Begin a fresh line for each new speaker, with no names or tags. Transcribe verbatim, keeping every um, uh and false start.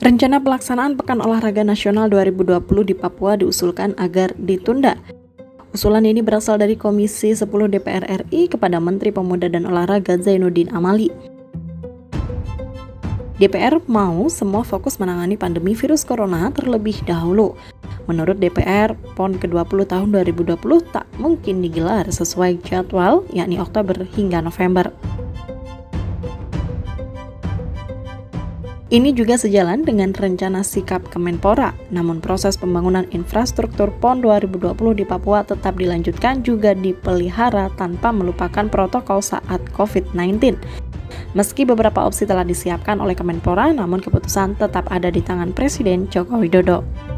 Rencana pelaksanaan Pekan Olahraga Nasional dua ribu dua puluh di Papua diusulkan agar ditunda. Usulan ini berasal dari Komisi sepuluh D P R R I kepada Menteri Pemuda dan Olahraga Zainuddin Amali. D P R mau semua fokus menangani pandemi virus corona terlebih dahulu. Menurut D P R, P O N ke dua puluh tahun dua ribu dua puluh tak mungkin digelar sesuai jadwal, yakni Oktober hingga November. Ini juga sejalan dengan rencana sikap Kemenpora, namun proses pembangunan infrastruktur P O N dua ribu dua puluh di Papua tetap dilanjutkan juga dipelihara tanpa melupakan protokol saat covid sembilan belas. Meski beberapa opsi telah disiapkan oleh Kemenpora, namun keputusan tetap ada di tangan Presiden Joko Widodo.